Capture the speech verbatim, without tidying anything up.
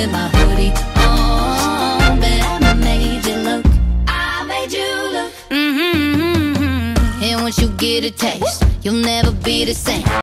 with my hoodie on, but I made you look. I made you look. Mm-hmm, mm-hmm. And once you get a taste, you'll never be the same.